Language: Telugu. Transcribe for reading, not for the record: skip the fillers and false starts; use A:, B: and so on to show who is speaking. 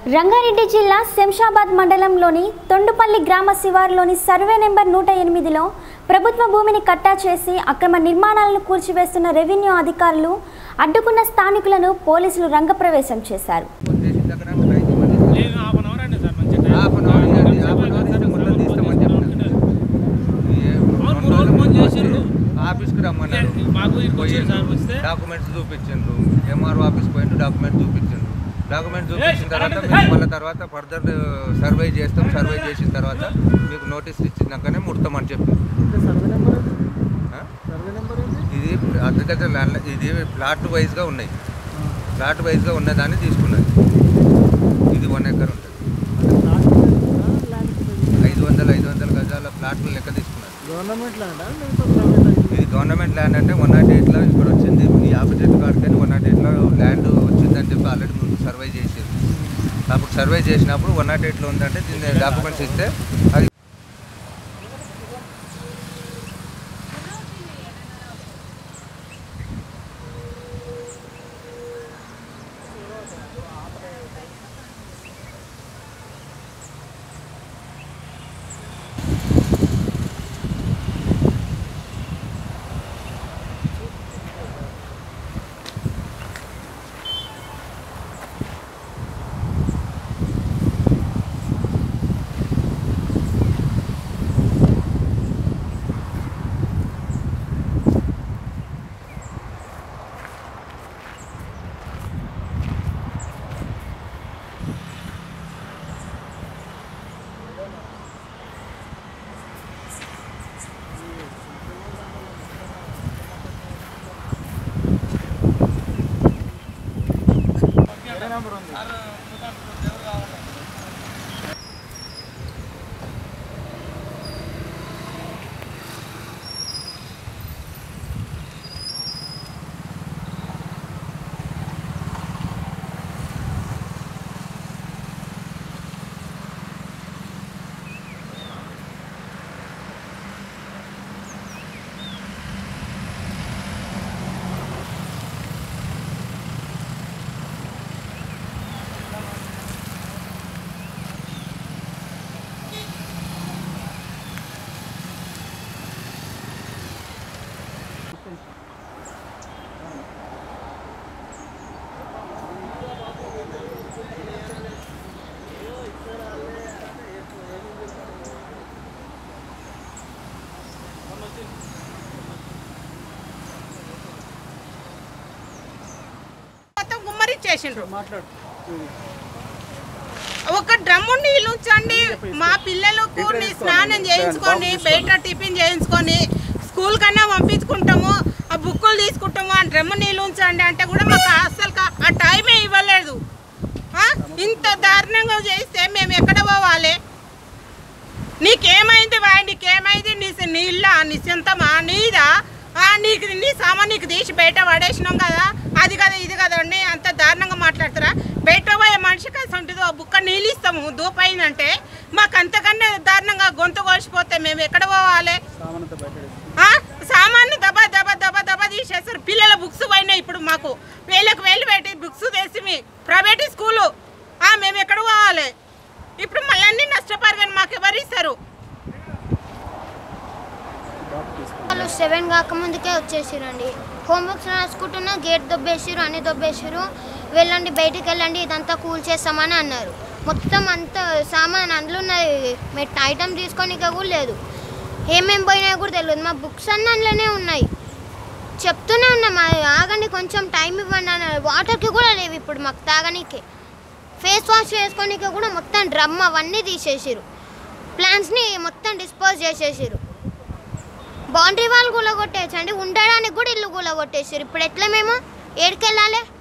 A: రంగారెడ్డి జిల్లా శంషాబాద్ మండలంలోని తొండుపల్లి గ్రామ శివారులోని సర్వే నెంబర్ 108లో ప్రభుత్వ భూమిని కట్టా చేసి అక్రమ నిర్మాణాలను కూల్చివేస్తున్న రెవెన్యూ అధికారులు అడ్డుకున్న స్థానికులను పోలీసులు రంగప్రవేశం చేశారు.
B: ఆఫీస్కి రమ్మన్నారు, డాక్యుమెంట్స్ చూపించిండ్రు. ఎంఆర్ఓ ఆఫీస్కి పోయిండు, డాక్యుమెంట్ చూపించిండు. డాక్యుమెంట్ చూపించిన తర్వాత మేము మళ్ళీ తర్వాత ఫర్దర్ సర్వే చేస్తాం. సర్వే చేసిన తర్వాత మీకు నోటీస్ ఇచ్చినాకనే ముడతామని చెప్పి ఇది అగ్రికల్చర్ ల్యాండ్, ఇది ప్లాట్ వైజ్గా ఉన్నాయి. ప్లాట్ వైజ్గా ఉన్నదాన్ని తీసుకున్నది. ఇది 1 ఎకర్ ఉంటుంది. 500 గజాల ప్లాట్లు లెక్క తీసుకున్నారు. ఇది గవర్నమెంట్ ల్యాండ్ అంటే 108లో ఇక్కడ వచ్చింది. ఈ ఆపోజిట్ కాడికని 108లో ల్యాండ్ వచ్చిందని చెప్పి ఆల్రెడీ ముందు సర్వే చేసేది. అప్పుడు సర్వే చేసినప్పుడు 108లో ఉందంటే దీన్ని డాక్యుమెంట్స్ ఇస్తే అది
C: ఒక డ్రమ్ము నీళ్ళు ఉంచండి, మా పిల్లలకు స్నానం చేయించుకొని బయట టిఫిన్ చేయించుకొని స్కూల్ కన్నా పంపించుకుంటాము, ఆ బుక్కులు తీసుకుంటాము, ఆ డ్రమ్ము నీళ్ళు ఉంచండి అంటే కూడా మాకు అసలు ఆ టైమే ఇవ్వలేదు. ఇంత దారుణంగా చేస్తే మేము ఎక్కడ పోవాలి? నీకేమైంది వాయి, నీకేమైంది? నీళ్ళ నీ సొంతమా, నీదా? నీకు నీ సామాన్ నీకు తీసి బయట పడేసినాం కదా, అది కదా ఇది కదా అండి. అంత దారుణంగా మాట్లాడతారా? బయట పోయే మనిషికి అసలు ఉంటుందో బుక్క నీళ్ళు ఇస్తాము దూపైందంటే మాకు అంతకన్నా దారుణంగా గొంతు కోసిపోతే మేము ఎక్కడ పోవాలి? సామాన్లు దబా దబా దబా దబా తీసేస్తారు. పిల్లల బుక్స్ పోయినాయి. ఇప్పుడు మాకు వేలకు వేలు పెట్టి బుక్స్ తెసి మీ ప్రైవేట్ స్కూలు మేము ఎక్కడ పోవాలి? ఇప్పుడు మళ్ళీ అన్ని నష్టపరిగానే మాకు ఎవరు ఇస్తారు?
D: 7 కాకముందుకే వచ్చేసిరండి. హోంవర్క్స్ రాసుకుంటున్నా, గేట్ దొబ్బేసిరు, అన్ని దొబ్బేసిరు. వెళ్ళండి, బయటికి వెళ్ళండి, ఇదంతా కూల్ చేస్తామని అన్నారు. మొత్తం అంతా సామాన్ అందులో ఉన్నది, మీరు ఐటమ్ తీసుకోనిక కూడా లేదు. ఏమేమి పోయినాయో కూడా తెలియదు. మా బుక్స్ అన్నీ అందులోనే ఉన్నాయి. చెప్తూనే ఉన్నాం ఆగండి, కొంచెం టైం ఇవ్వండి అన్నారు. వాటర్కి కూడా లేవు ఇప్పుడు మాకు తాగనీకే. ఫేస్ వాష్ చేసుకోనికే కూడా మొత్తం డ్రమ్ అవన్నీ తీసేసిరు. ప్లాంట్స్ని మొత్తం డిస్పోజ్ చేసేసిరు. బౌండరీ వాళ్ళు కూలగొట్టేసండి, ఉండడానికి కూడా ఇల్లు కూలగొట్టేసారు. ఇప్పుడు ఎట్లా మేము ఏడికెళ్ళాలి?